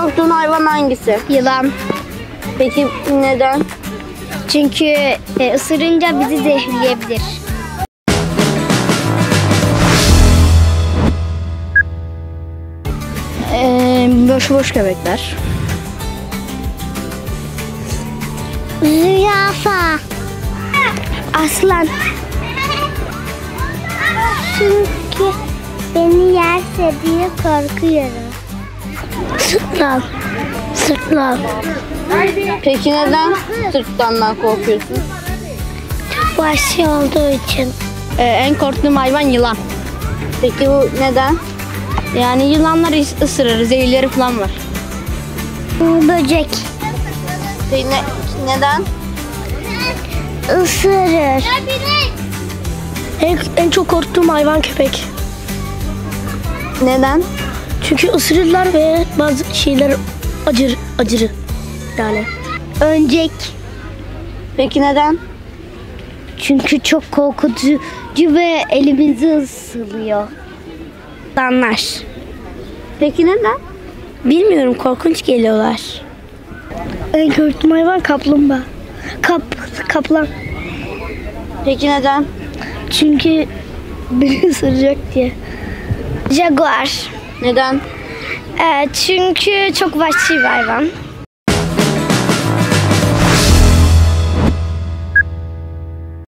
korktuğun hayvan hangisi? Yılan. Peki neden? Çünkü ısırınca bizi zehirleyebilir. Boş köpekler. Zürafa. Aslan. Çünkü beni yerse diye korkuyorum. Sırtlan. Sırtlan. Peki neden sırtlandan korkuyorsun? Vahşi olduğu için. En korktuğum hayvan yılan. Peki bu neden? Yani yılanlar ısırır, zehirleri falan var. Böcek. Peki neden? Isırır. En çok korktuğum hayvan köpek. Neden? Çünkü ısırırlar ve bazı şeyler acır yani. Öncek. Peki neden? Çünkü çok korkutucu ve elimizi ısırıyor. Danlar. Peki neden? Bilmiyorum, korkunç geliyorlar. En korktuğum hayvan kaplumbağa. Kaplan. Peki neden? Çünkü beni ısıracak diye. Jaguar. Neden? Çünkü çok vahşi bir hayvan.